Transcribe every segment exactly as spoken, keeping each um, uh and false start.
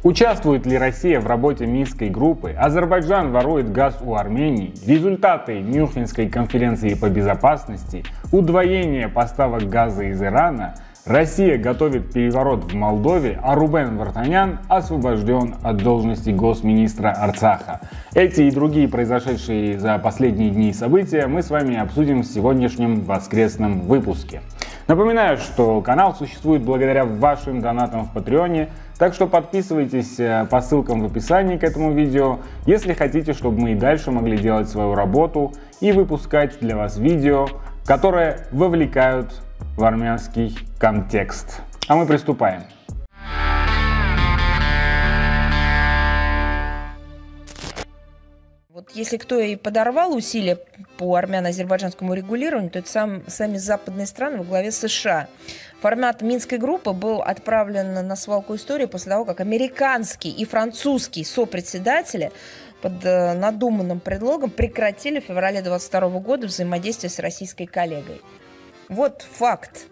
Участвует ли Россия в работе Минской группы? Азербайджан ворует газ у Армении. Результаты Мюнхенской конференции по безопасности. Удвоение поставок газа из Ирана. Россия готовит переворот в Молдове, а Рубен Вартанян освобожден от должности госминистра Арцаха. Эти и другие произошедшие за последние дни события мы с вами обсудим в сегодняшнем воскресном выпуске. Напоминаю, что канал существует благодаря вашим донатам в Патреоне, так что подписывайтесь по ссылкам в описании к этому видео, если хотите, чтобы мы и дальше могли делать свою работу и выпускать для вас видео, которые вовлекают в армянский контекст. А мы приступаем. Вот если кто и подорвал усилия по армяно-азербайджанскому регулированию, то это сам, сами западные страны во главе США. Формат Минской группы был отправлен на свалку истории после того, как американские и французские сопредседатели под надуманным предлогом прекратили в феврале двадцать второго года взаимодействие с российской коллегой. Вот факт.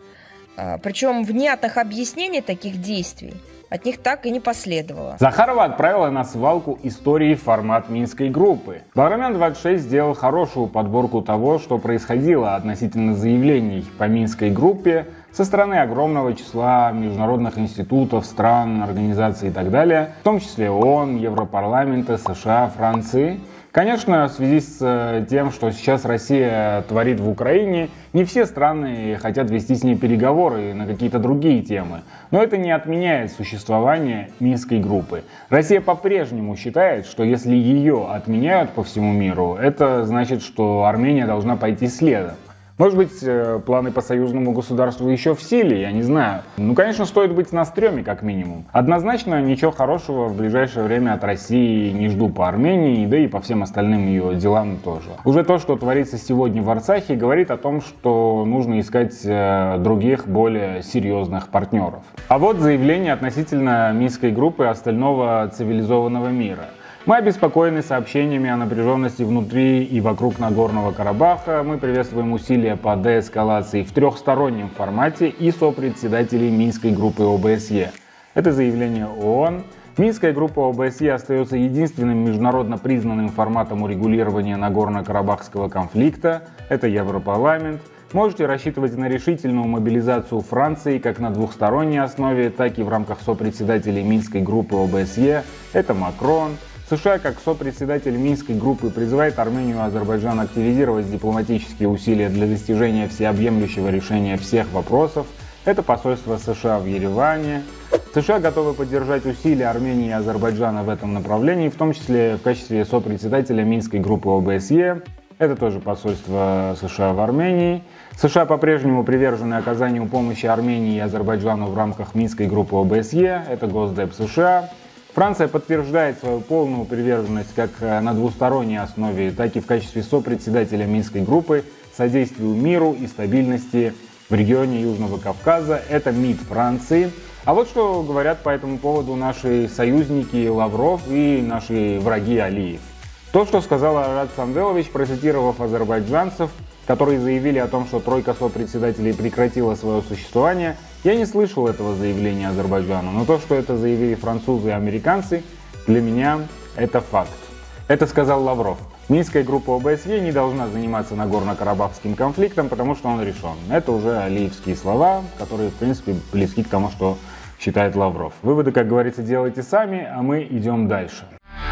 Причем внятных объяснений таких действий от них так и не последовало. Захарова отправила на свалку истории формат Минской группы. Баграмян двадцать шесть сделал хорошую подборку того, что происходило относительно заявлений по Минской группе со стороны огромного числа международных институтов, стран, организаций и так далее, в том числе ООН, Европарламента, США, Франции. Конечно, в связи с тем, что сейчас Россия творит в Украине, не все страны хотят вести с ней переговоры на какие-то другие темы. Но это не отменяет существование Минской группы. Россия по-прежнему считает, что если ее отменяют по всему миру, это значит, что Армения должна пойти следом. Может быть, планы по союзному государству еще в силе, я не знаю. Ну, конечно, стоит быть на стреме, как минимум. Однозначно, ничего хорошего в ближайшее время от России не жду по Армении, да и по всем остальным ее делам тоже. Уже то, что творится сегодня в Арцахе, говорит о том, что нужно искать других, более серьезных партнеров. А вот заявление относительно Минской группы остального цивилизованного мира. Мы обеспокоены сообщениями о напряженности внутри и вокруг Нагорного Карабаха. Мы приветствуем усилия по деэскалации в трехстороннем формате и сопредседателей Минской группы ОБСЕ. Это заявление ООН. Минская группа ОБСЕ остается единственным международно признанным форматом урегулирования Нагорно-Карабахского конфликта. Это Европарламент. Можете рассчитывать на решительную мобилизацию Франции как на двухсторонней основе, так и в рамках сопредседателей Минской группы ОБСЕ. Это Макрон. США, как сопредседатель Минской группы, призывает Армению и Азербайджан активизировать дипломатические усилия для достижения всеобъемлющего решения всех вопросов. Это посольство США в Ереване. США готовы поддержать усилия Армении и Азербайджана в этом направлении, в том числе в качестве сопредседателя Минской группы ОБСЕ. Это тоже посольство США в Армении. США по-прежнему привержены оказанию помощи Армении и Азербайджану в рамках Минской группы ОБСЕ. Это Госдеп США. Франция подтверждает свою полную приверженность как на двусторонней основе, так и в качестве сопредседателя Минской группы содействию миру и стабильности в регионе Южного Кавказа. Это МИД Франции. А вот что говорят по этому поводу наши союзники Лавров и наши враги Алиев. То, что сказал Арарат Самвелович, процитировав азербайджанцев, которые заявили о том, что тройка сопредседателей прекратила свое существование, я не слышал этого заявления Азербайджана, но то, что это заявили французы и американцы, для меня это факт. Это сказал Лавров. Минская группа ОБСЕ не должна заниматься Нагорно-Карабахским конфликтом, потому что он решен. Это уже алиевские слова, которые, в принципе, близки к тому, что считает Лавров. Выводы, как говорится, делайте сами, а мы идем дальше.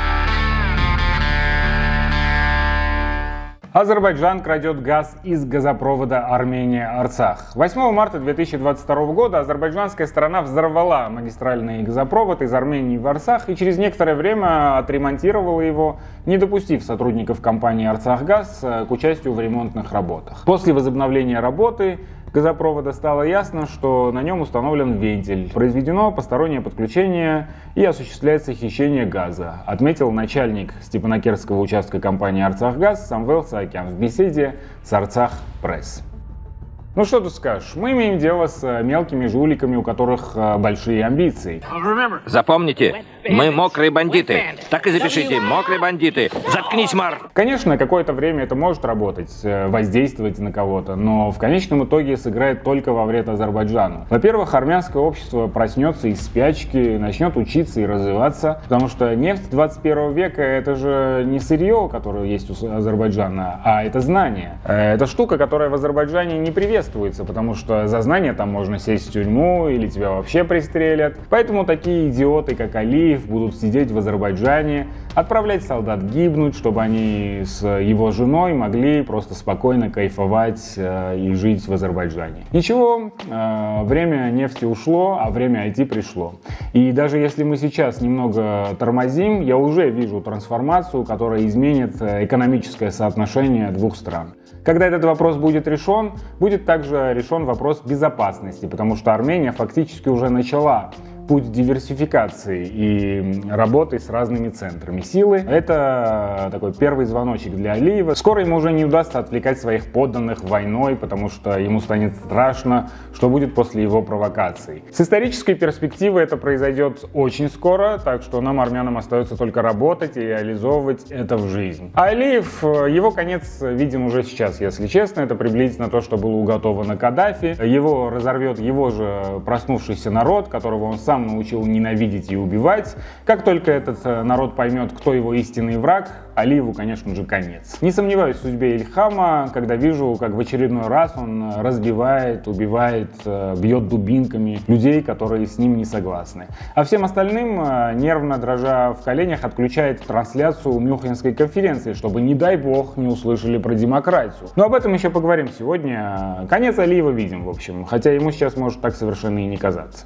Азербайджан крадет газ из газопровода Армения-Арцах. восьмого марта две тысячи двадцать второго года азербайджанская сторона взорвала магистральный газопровод из Армении в Арцах и через некоторое время отремонтировала его, не допустив сотрудников компании «Арцахгаз» к участию в ремонтных работах. После возобновления работы газопровода стало ясно, что на нем установлен вентиль, произведено постороннее подключение и осуществляется хищение газа, отметил начальник степанакерского участка компании «Арцахгаз» Самвел Саакян в беседе с Арцах Пресс. Ну что тут скажешь, мы имеем дело с мелкими жуликами, у которых большие амбиции. Запомните, Мы мокрые бандиты. Так и запишите, мокрые бандиты. Заткнись, Мар. Конечно, какое-то время это может работать, воздействовать на кого-то, но в конечном итоге сыграет только во вред Азербайджану. Во-первых, армянское общество проснется из спячки, начнет учиться и развиваться, потому что нефть двадцать первого века — это же не сырье, которое есть у Азербайджана, а это знание. Это штука, которая в Азербайджане не приветствуется, потому что за знание там можно сесть в тюрьму или тебя вообще пристрелят. Поэтому такие идиоты, как Алиев, будут сидеть в Азербайджане, отправлять солдат гибнуть, чтобы они с его женой могли просто спокойно кайфовать э, и жить в Азербайджане. Ничего, э, время нефти ушло, а время ай ти пришло. И даже если мы сейчас немного тормозим, я уже вижу трансформацию, которая изменит экономическое соотношение двух стран. Когда этот вопрос будет решен, будет также решен вопрос безопасности, потому что Армения фактически уже начала путь диверсификации и работы с разными центрами силы. Это такой первый звоночек для Алиева. Скоро ему уже не удастся отвлекать своих подданных войной, потому что ему станет страшно, что будет после его провокаций. С исторической перспективы это произойдет очень скоро, так что нам, армянам, остается только работать и реализовывать это в жизнь. А Алиев, его конец виден уже сейчас, если честно. Это приблизительно то, что было уготовано Каддафи. Его разорвет его же проснувшийся народ, которого он сам научил ненавидеть и убивать. Как только этот народ поймет, кто его истинный враг, Алиеву, конечно же, конец. Не сомневаюсь в судьбе Ильхама, когда вижу, как в очередной раз он разбивает, убивает, бьет дубинками людей, которые с ним не согласны. А всем остальным, нервно дрожа в коленях, отключает трансляцию Мюнхенской конференции, чтобы, не дай бог, не услышали про демократию. Но об этом еще поговорим сегодня. Конец Алиева видим, в общем, хотя ему сейчас может так совершенно и не казаться.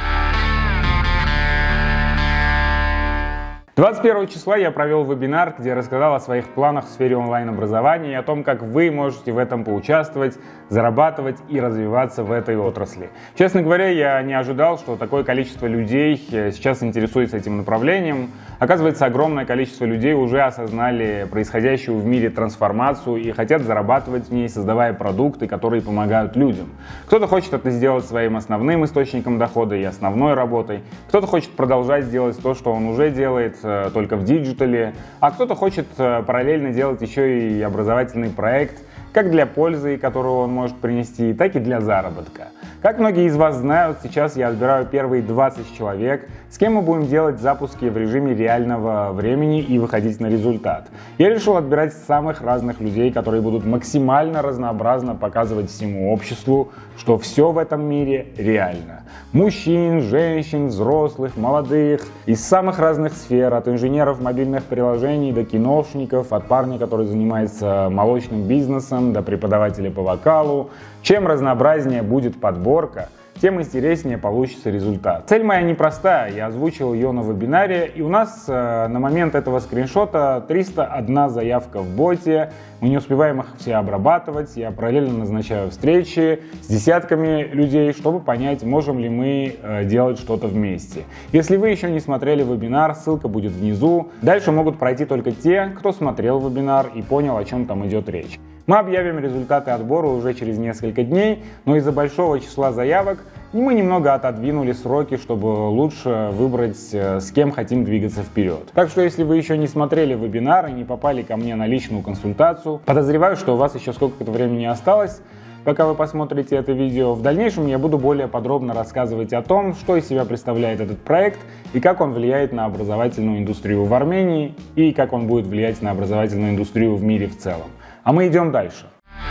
двадцать первого числа я провел вебинар, где рассказал о своих планах в сфере онлайн-образования и о том, как вы можете в этом поучаствовать, зарабатывать и развиваться в этой отрасли. Честно говоря, я не ожидал, что такое количество людей сейчас интересуется этим направлением. Оказывается, огромное количество людей уже осознали происходящую в мире трансформацию и хотят зарабатывать в ней, создавая продукты, которые помогают людям. Кто-то хочет это сделать своим основным источником дохода и основной работой, кто-то хочет продолжать делать то, что он уже делает, только в диджитале, а кто-то хочет параллельно делать еще и образовательный проект, как для пользы, которую он может принести, так и для заработка. Как многие из вас знают, сейчас я отбираю первые двадцать человек, с кем мы будем делать запуски в режиме реального времени и выходить на результат. Я решил отбирать самых разных людей, которые будут максимально разнообразно показывать всему обществу, что все в этом мире реально. Мужчин, женщин, взрослых, молодых, из самых разных сфер, от инженеров мобильных приложений до киношников, от парня, который занимается молочным бизнесом, до преподавателя по вокалу. Чем разнообразнее будет подборка, тем интереснее получится результат. Цель моя непростая, я озвучил ее на вебинаре, и у нас э, на момент этого скриншота триста одна заявка в боте. Мы не успеваем их все обрабатывать, я параллельно назначаю встречи с десятками людей, чтобы понять, можем ли мы э, делать что-то вместе. Если вы еще не смотрели вебинар, ссылка будет внизу. Дальше могут пройти только те, кто смотрел вебинар и понял, о чем там идет речь. Мы объявим результаты отбора уже через несколько дней, но из-за большого числа заявок мы немного отодвинули сроки, чтобы лучше выбрать, с кем хотим двигаться вперед. Так что, если вы еще не смотрели вебинар и не попали ко мне на личную консультацию, подозреваю, что у вас еще сколько-то времени осталось, пока вы посмотрите это видео. В дальнейшем я буду более подробно рассказывать о том, что из себя представляет этот проект и как он влияет на образовательную индустрию в Армении и как он будет влиять на образовательную индустрию в мире в целом. А мы идем дальше.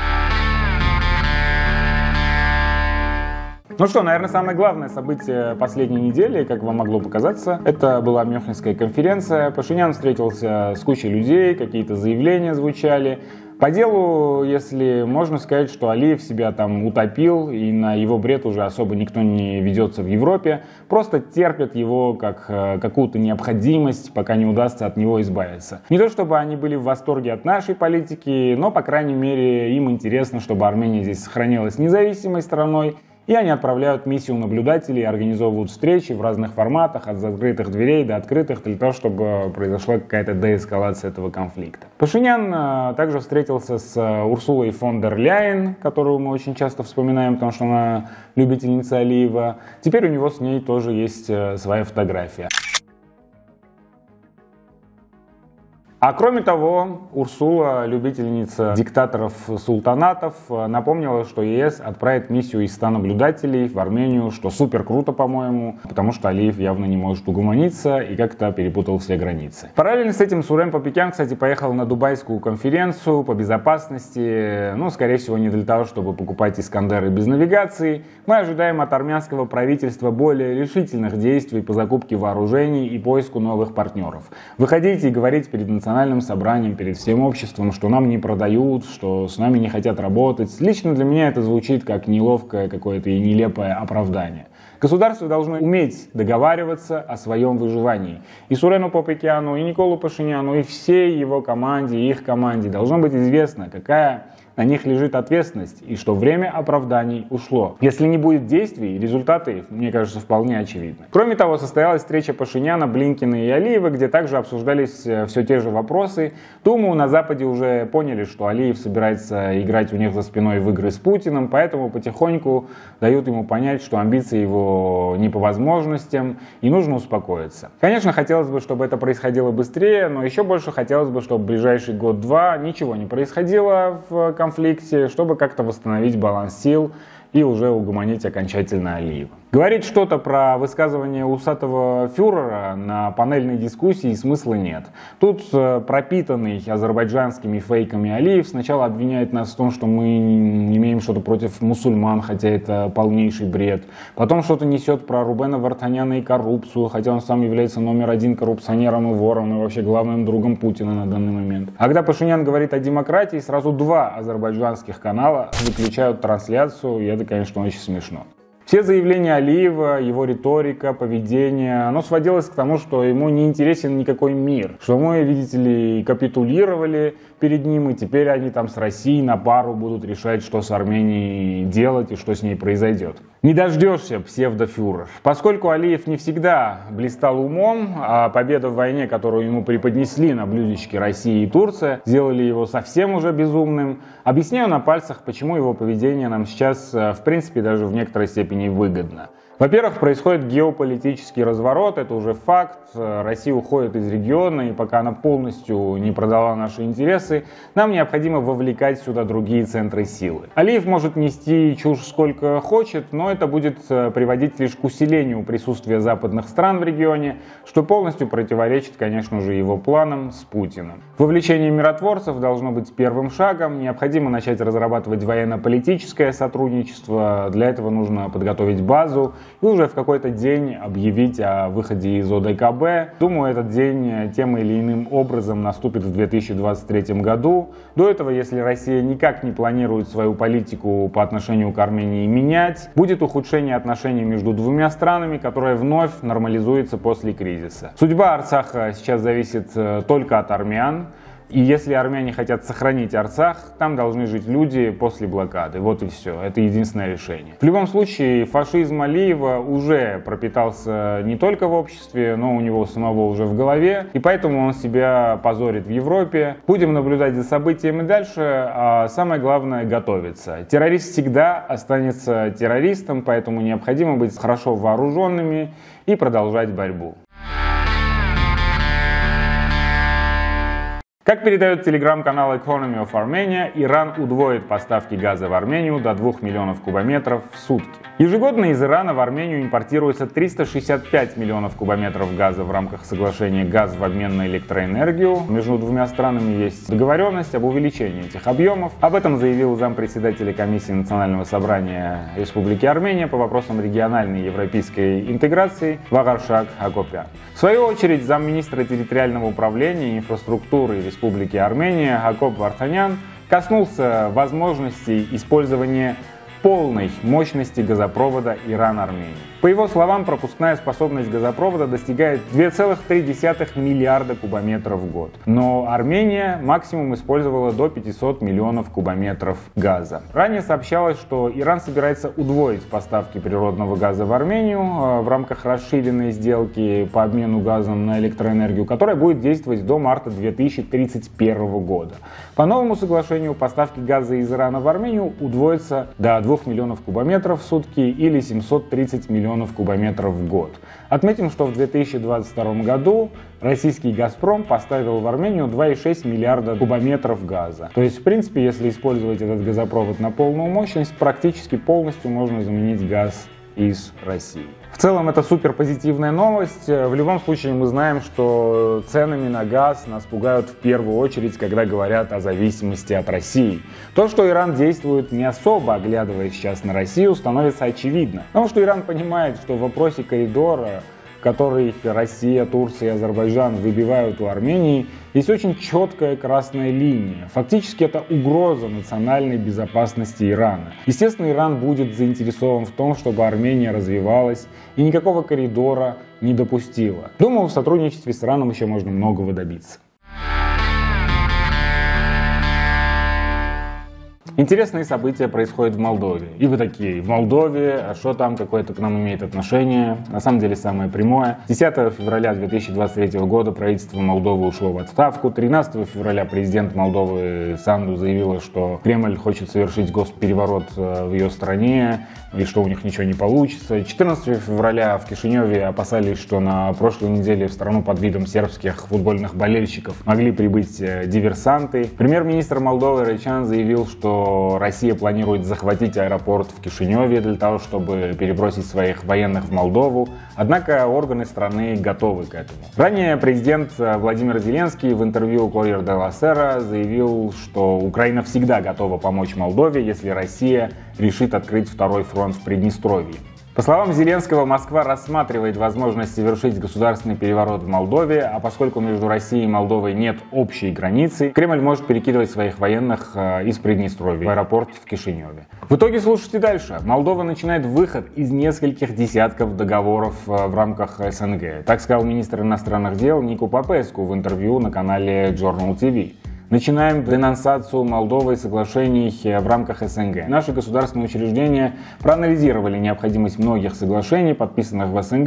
Ну что, наверное, самое главное событие последней недели, как вам могло показаться, это была Мюнхенская конференция. Пашинян встретился с кучей людей, какие-то заявления звучали. По делу, если можно сказать, что Алиев себя там утопил, и на его бред уже особо никто не ведется в Европе, просто терпят его как э, какую-то необходимость, пока не удастся от него избавиться. Не то чтобы они были в восторге от нашей политики, но, по крайней мере, им интересно, чтобы Армения здесь сохранилась независимой страной, и они отправляют миссию наблюдателей, организовывают встречи в разных форматах, от закрытых дверей до открытых, для того, чтобы произошла какая-то деэскалация этого конфликта. Пашинян также встретился с Урсулой фон дер Ляйен, которую мы очень часто вспоминаем, потому что она любительница Алиева. Теперь у него с ней тоже есть своя фотография. А кроме того, Урсула, любительница диктаторов-султанатов, напомнила, что ЕС отправит миссию из ста наблюдателей в Армению, что супер круто, по-моему, потому что Алиев явно не может угомониться и как-то перепутал все границы. Параллельно с этим Сурен Папекян, кстати, поехал на дубайскую конференцию по безопасности, ну, скорее всего, не для того, чтобы покупать Искандеры без навигации. Мы ожидаем от армянского правительства более решительных действий по закупке вооружений и поиску новых партнеров. Выходите и говорите перед национальным собранием, перед всем обществом, что нам не продают, что с нами не хотят работать. Лично для меня это звучит как неловкое какое-то и нелепое оправдание. Государство должно уметь договариваться о своем выживании. И Сурену Папекяну, и Николу Пашиняну, и всей его команде, и их команде должно быть известно, какая на них лежит ответственность и что время оправданий ушло. Если не будет действий, результаты, мне кажется, вполне очевидны. Кроме того, состоялась встреча Пашиняна, Блинкина и Алиева, где также обсуждались все те же вопросы. Думаю, на Западе уже поняли, что Алиев собирается играть у них за спиной в игры с Путиным, поэтому потихоньку дают ему понять, что амбиции его не по возможностям и нужно успокоиться. Конечно, хотелось бы, чтобы это происходило быстрее, но еще больше хотелось бы, чтобы в ближайший год-два ничего не происходило в конфликте, чтобы как-то восстановить баланс сил и уже угомонить окончательно Алиева. Говорить что-то про высказывание усатого фюрера на панельной дискуссии смысла нет. Тут пропитанный азербайджанскими фейками Алиев сначала обвиняет нас в том, что мы имеем что-то против мусульман, хотя это полнейший бред. Потом что-то несет про Рубена Вартаняна и коррупцию, хотя он сам является номер один коррупционером и вором, и вообще главным другом Путина на данный момент. А когда Пашинян говорит о демократии, сразу два азербайджанских канала выключают трансляцию, и это, конечно, очень смешно. Все заявления Алиева, его риторика, поведение, оно сводилось к тому, что ему не интересен никакой мир. Что мы, видите ли, капитулировали перед ним, и теперь они там с Россией на пару будут решать, что с Арменией делать и что с ней произойдет. Не дождешься, псевдофюрер. Поскольку Алиев не всегда блистал умом, а победа в войне, которую ему преподнесли на блюдечке Россия и Турция, сделали его совсем уже безумным, объясняю на пальцах, почему его поведение нам сейчас, в принципе, даже в некоторой степени выгодно. Во-первых, происходит геополитический разворот, это уже факт. Россия уходит из региона, и пока она полностью не продала наши интересы, нам необходимо вовлекать сюда другие центры силы. Алиев может нести чушь сколько хочет, но это будет приводить лишь к усилению присутствия западных стран в регионе, что полностью противоречит, конечно же, его планам с Путиным. Вовлечение миротворцев должно быть первым шагом, необходимо начать разрабатывать военно-политическое сотрудничество, для этого нужно подготовить базу, и уже в какой-то день объявить о выходе из О Д К Б. Думаю, этот день тем или иным образом наступит в две тысячи двадцать третьем году. До этого, если Россия никак не планирует свою политику по отношению к Армении менять, будет ухудшение отношений между двумя странами, которое вновь нормализуется после кризиса. Судьба Арцаха сейчас зависит только от армян. И если армяне хотят сохранить Арцах, там должны жить люди после блокады. Вот и все. Это единственное решение. В любом случае, фашизм Алиева уже пропитался не только в обществе, но у него самого уже в голове. И поэтому он себя позорит в Европе. Будем наблюдать за событиями дальше, а самое главное — готовиться. Террорист всегда останется террористом, поэтому необходимо быть хорошо вооруженными и продолжать борьбу. Как передает телеграм-канал Economy of Armenia, Иран удвоит поставки газа в Армению до двух миллионов кубометров в сутки. Ежегодно из Ирана в Армению импортируется триста шестьдесят пять миллионов кубометров газа в рамках соглашения «Газ в обмен на электроэнергию». Между двумя странами есть договоренность об увеличении этих объемов. Об этом заявил зампредседателя комиссии Национального собрания Республики Армения по вопросам региональной европейской интеграции Вагаршак Акопян. В свою очередь, замминистра территориального управления и инфраструктуры Республики Армения Акоп Вартанян коснулся возможностей использования полной мощности газопровода Иран-Армения. По его словам, пропускная способность газопровода достигает две целых три десятых миллиарда кубометров в год. Но Армения максимум использовала до пятисот миллионов кубометров газа. Ранее сообщалось, что Иран собирается удвоить поставки природного газа в Армению в рамках расширенной сделки по обмену газом на электроэнергию, которая будет действовать до марта две тысячи тридцать первого года. По новому соглашению поставки газа из Ирана в Армению удвоятся до двух двух миллионов кубометров в сутки или семьсот тридцать миллионов кубометров в год. Отметим, что в две тысячи двадцать втором году российский «Газпром» поставил в Армению два и шесть миллиарда кубометров газа. То есть, в принципе, если использовать этот газопровод на полную мощность, практически полностью можно заменить газ из России. В целом это супер позитивная новость. В любом случае мы знаем, что ценами на газ нас пугают в первую очередь, когда говорят о зависимости от России. То, что Иран действует не особо оглядываясь сейчас на Россию, становится очевидно. Потому что Иран понимает, что в вопросе коридора, который Россия, Турция и Азербайджан выбивают у Армении, есть очень четкая красная линия. Фактически это угроза национальной безопасности Ирана. Естественно, Иран будет заинтересован в том, чтобы Армения развивалась и никакого коридора не допустила. Думаю, в сотрудничестве с Ираном еще можно многого добиться. Интересные события происходят в Молдове. И вы такие, в Молдове, а что там, какое-то к нам имеет отношение? На самом деле самое прямое. десятого февраля две тысячи двадцать третьего года правительство Молдовы ушло в отставку. тринадцатого февраля президент Молдовы Санду заявила, что Кремль хочет совершить госпереворот в ее стране и что у них ничего не получится. четырнадцатого февраля в Кишиневе опасались, что на прошлой неделе в страну под видом сербских футбольных болельщиков могли прибыть диверсанты. Премьер-министр Молдовы Райчан заявил, что Россия планирует захватить аэропорт в Кишиневе для того, чтобы перебросить своих военных в Молдову. Однако органы страны готовы к этому. Ранее президент Владимир Зеленский в интервью Corriere della Sera заявил, что Украина всегда готова помочь Молдове, если Россия решит открыть второй фронт в Приднестровье. По словам Зеленского, Москва рассматривает возможность совершить государственный переворот в Молдове, а поскольку между Россией и Молдовой нет общей границы, Кремль может перекидывать своих военных из Приднестровья в аэропорт в Кишиневе. В итоге слушайте дальше. Молдова начинает выход из нескольких десятков договоров в рамках СНГ. Так сказал министр иностранных дел Нику Попеску в интервью на канале Journal ти ви. Начинаем денонсацию Молдовой соглашений в рамках СНГ. Наши государственные учреждения проанализировали необходимость многих соглашений, подписанных в СНГ,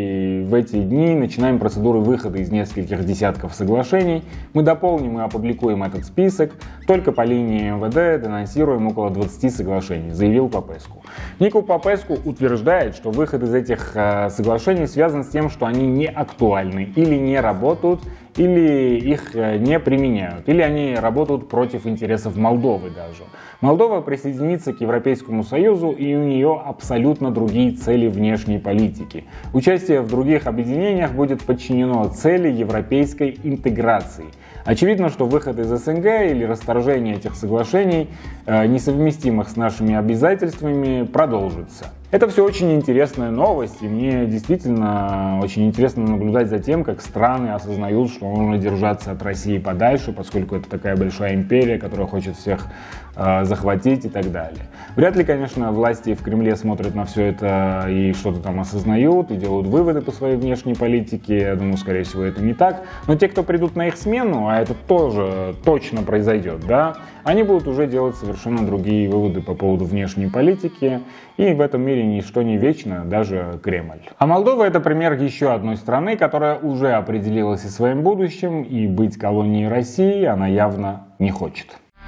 и в эти дни начинаем процедуру выхода из нескольких десятков соглашений. Мы дополним и опубликуем этот список. Только по линии МВД денонсируем около двадцати соглашений, заявил Попеску. Нику Попеску утверждает, что выход из этих соглашений связан с тем, что они не актуальны или не работают, или их не применяют, или они работают против интересов Молдовы даже. Молдова присоединится к Европейскому Союзу, и у нее абсолютно другие цели внешней политики. Участие в других объединениях будет подчинено цели европейской интеграции. Очевидно, что выход из СНГ или расторжение этих соглашений, несовместимых с нашими обязательствами, продолжится. Это все очень интересная новость, и мне действительно очень интересно наблюдать за тем, как страны осознают, что нужно держаться от России подальше, поскольку это такая большая империя, которая хочет всех э, захватить и так далее. Вряд ли, конечно, власти в Кремле смотрят на все это и что-то там осознают, и делают выводы по своей внешней политике. Я думаю, скорее всего, это не так. Но те, кто придут на их смену, а это тоже точно произойдет, да, они будут уже делать совершенно другие выводы по поводу внешней политики, и в этом мире ничто не вечно, даже Кремль. А Молдова — это пример еще одной страны, которая уже определилась со своим будущим, и быть колонией России она явно не хочет.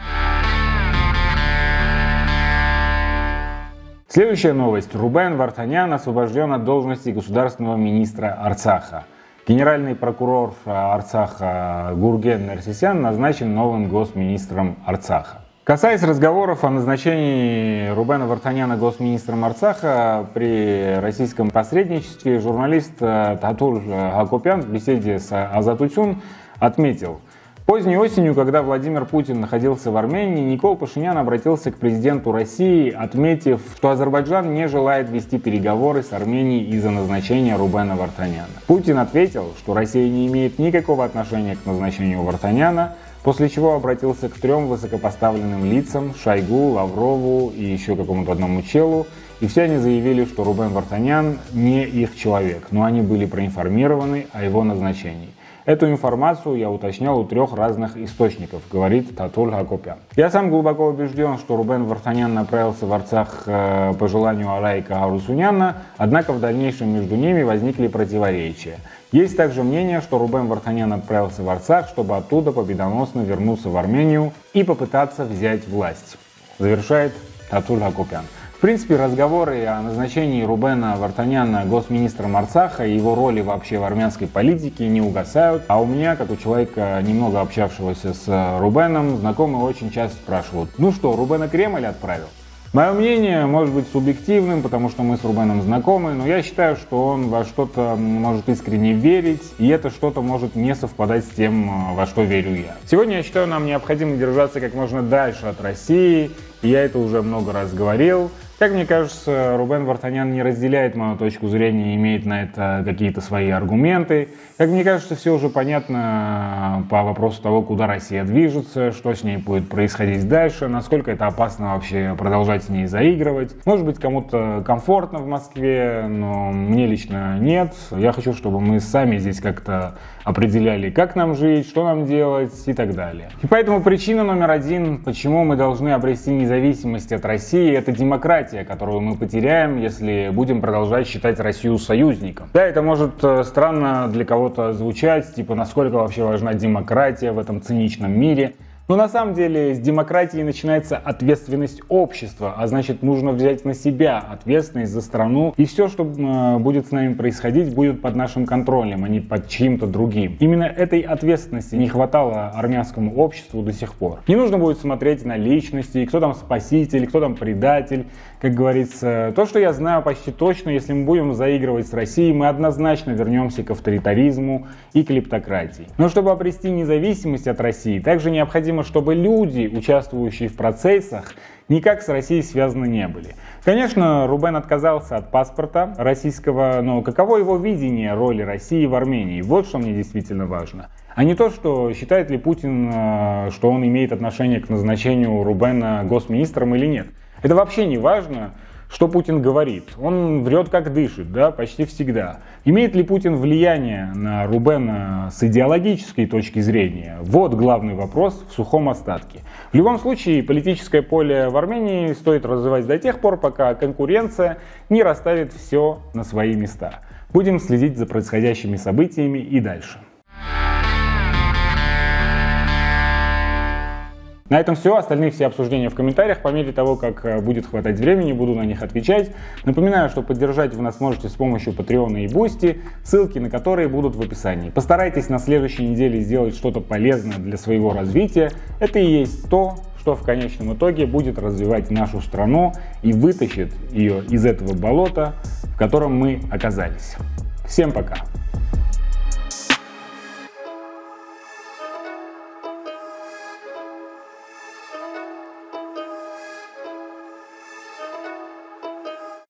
Следующая новость. Рубен Вартанян освобожден от должности государственного министра Арцаха. Генеральный прокурор Арцаха Гурген Нерсисян назначен новым госминистром Арцаха. Касаясь разговоров о назначении Рубена Вартаняна госминистром Арцаха при российском посредничестве, журналист Татуль Гакопян в беседе с Азат Утюн отметил: поздней осенью, когда Владимир Путин находился в Армении, Никол Пашинян обратился к президенту России, отметив, что Азербайджан не желает вести переговоры с Арменией из-за назначения Рубена Вартаняна. Путин ответил, что Россия не имеет никакого отношения к назначению Вартаняна, после чего обратился к трем высокопоставленным лицам – Шойгу, Лаврову и еще какому-то одному челу, и все они заявили, что Рубен Вартанян не их человек, но они были проинформированы о его назначении. Эту информацию я уточнял у трех разных источников, говорит Татуль Гакопян. Я сам глубоко убежден, что Рубен Вартанян направился в Арцах э, по желанию Арайка Гарусуняна, однако в дальнейшем между ними возникли противоречия. Есть также мнение, что Рубен Вартанян отправился в Арцах, чтобы оттуда победоносно вернуться в Армению и попытаться взять власть. Завершает Татуль Гакопян. В принципе, разговоры о назначении Рубена Вартаняна госминистром Арцаха и его роли вообще в армянской политике не угасают. А у меня, как у человека, немного общавшегося с Рубеном, знакомые очень часто спрашивают: ну что, Рубена Кремль отправил? Мое мнение может быть субъективным, потому что мы с Рубеном знакомы, но я считаю, что он во что-то может искренне верить, и это что-то может не совпадать с тем, во что верю я. Сегодня, я считаю, нам необходимо держаться как можно дальше от России, и я это уже много раз говорил. Как мне кажется, Рубен Вартанян не разделяет мою точку зрения и имеет на это какие-то свои аргументы. Как мне кажется, все уже понятно по вопросу того, куда Россия движется, что с ней будет происходить дальше, насколько это опасно вообще продолжать с ней заигрывать. Может быть, кому-то комфортно в Москве, но мне лично нет. Я хочу, чтобы мы сами здесь как-то определяли, как нам жить, что нам делать и так далее. И поэтому причина номер один, почему мы должны обрести независимость от России, это демократия, которую мы потеряем, если будем продолжать считать Россию союзником. Да, это может странно для кого-то звучать, типа, насколько вообще важна демократия в этом циничном мире. Но на самом деле с демократии начинается ответственность общества, а значит, нужно взять на себя ответственность за страну, и все, что э, будет с нами происходить, будет под нашим контролем, а не под чьим-то другим. Именно этой ответственности не хватало армянскому обществу до сих пор. Не нужно будет смотреть на личности, кто там спаситель, кто там предатель. Как говорится, то, что я знаю почти точно, если мы будем заигрывать с Россией, мы однозначно вернемся к авторитаризму и клептократии. Но чтобы обрести независимость от России, также необходимо, чтобы люди, участвующие в процессах, никак с Россией связаны не были. Конечно, Рубен отказался от паспорта российского, но каково его видение роли России в Армении? Вот что мне действительно важно. А не то, что считает ли Путин, что он имеет отношение к назначению Рубена госминистром или нет. Это вообще не важно, что Путин говорит. Он врет как дышит, да, почти всегда. Имеет ли Путин влияние на Рубена с идеологической точки зрения? Вот главный вопрос в сухом остатке. В любом случае, политическое поле в Армении стоит развивать до тех пор, пока конкуренция не расставит все на свои места. Будем следить за происходящими событиями и дальше. На этом все. Остальные все обсуждения в комментариях. По мере того, как будет хватать времени, буду на них отвечать. Напоминаю, что поддержать вы нас можете с помощью Patreon и Boosty, ссылки на которые будут в описании. Постарайтесь на следующей неделе сделать что-то полезное для своего развития. Это и есть то, что в конечном итоге будет развивать нашу страну и вытащит ее из этого болота, в котором мы оказались. Всем пока!